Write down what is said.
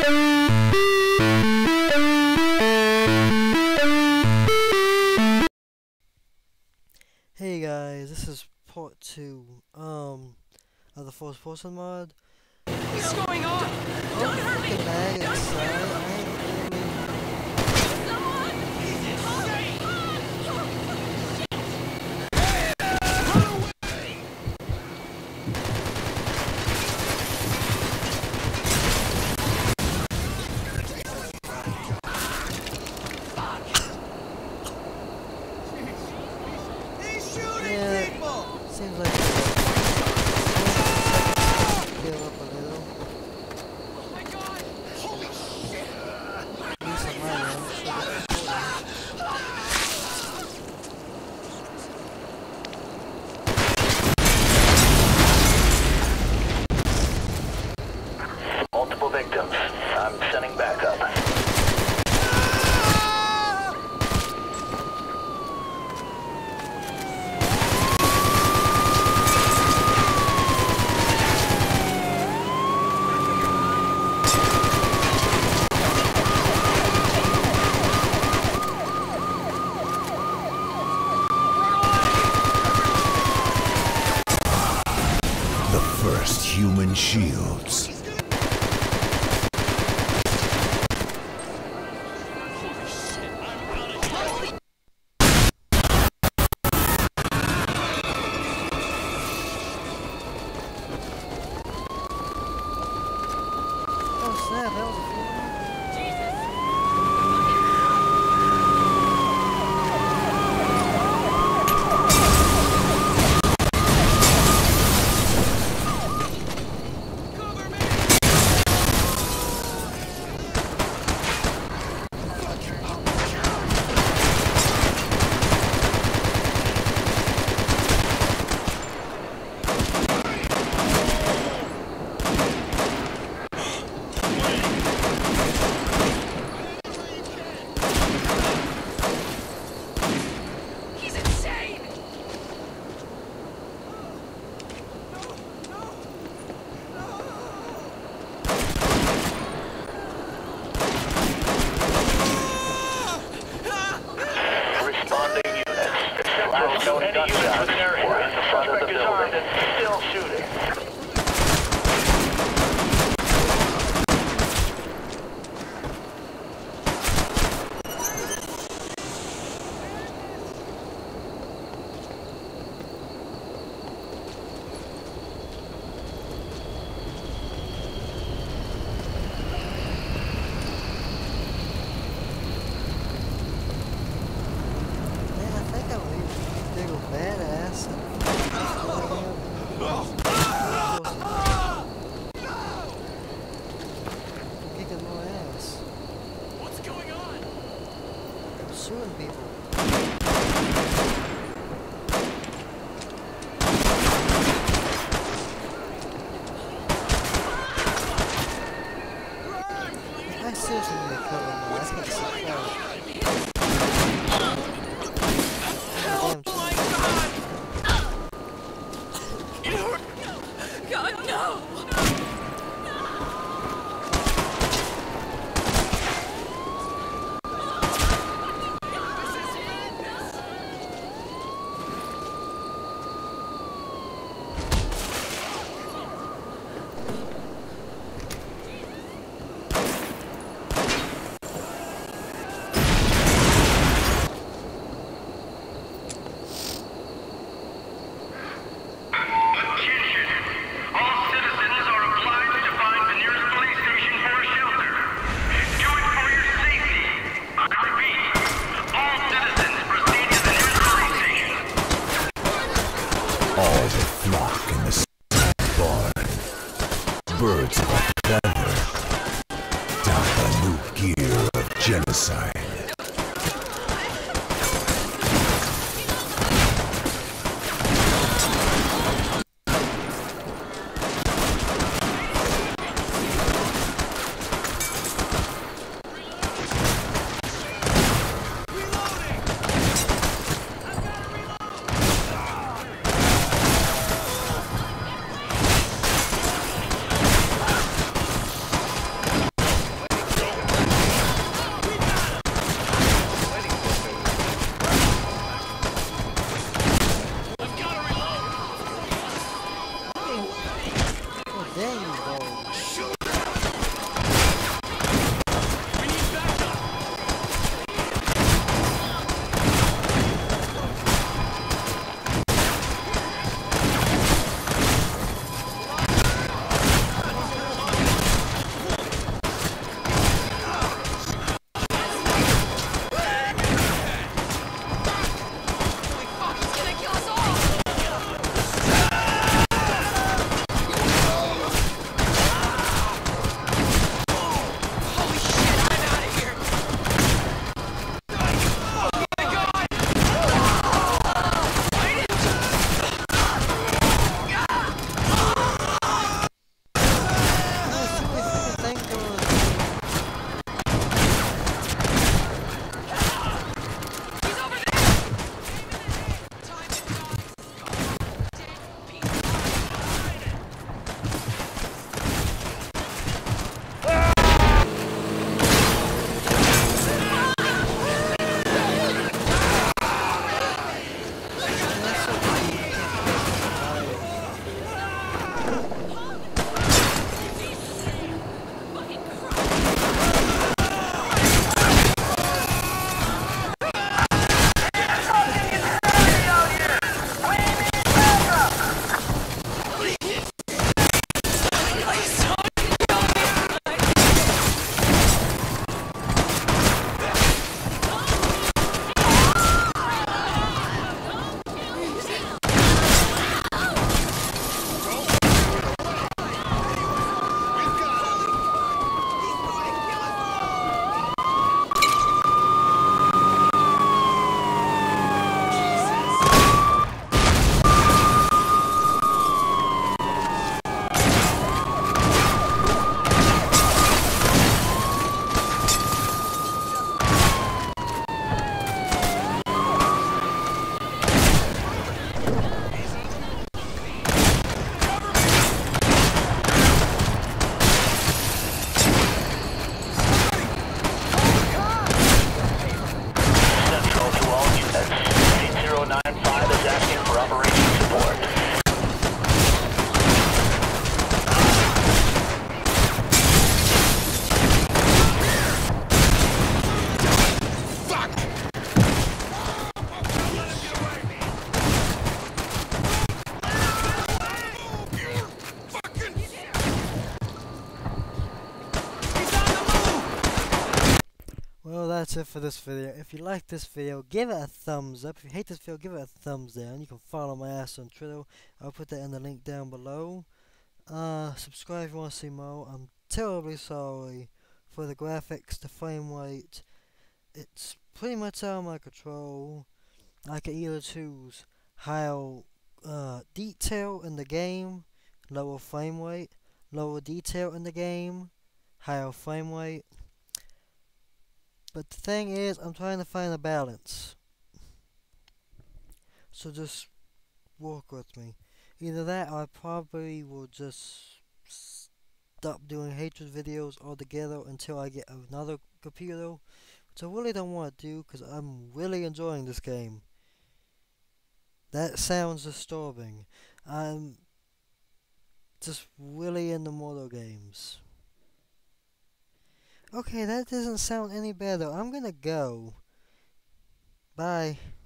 Hey guys, this is part 2 of the first person mod. What's going on? Don't hurt me! Seems like heal up a little. Oh my god! Holy shit! At least on my end. Multiple victims. I'm sending backup. First human shields. Oh snap, that was a few. No any units within area. The suspect is armed and still shooting. Badass. Kicking more ass. What's going on? I'm suing people. I seriously need to kill them. That's gonna suck out. God, no! All the flock in the barn. Birds of a feather. Down the new gear of genocide. Well, that's it for this video. If you like this video, give it a thumbs up. If you hate this video, give it a thumbs down. You can follow my ass on Twitter. I'll put that in the link down below. Subscribe if you want to see more. I'm terribly sorry for the graphics, the frame rate. It's pretty much out of my control. I can either choose higher detail in the game, lower frame rate, lower detail in the game, higher frame rate. But the thing is, I'm trying to find a balance. So just work with me. Either that, or I probably will just stop doing hatred videos altogether until I get another computer, which I really don't want to do because I'm really enjoying this game. That sounds disturbing. I'm just really into motor games. Okay, that doesn't sound any better. I'm gonna go. Bye.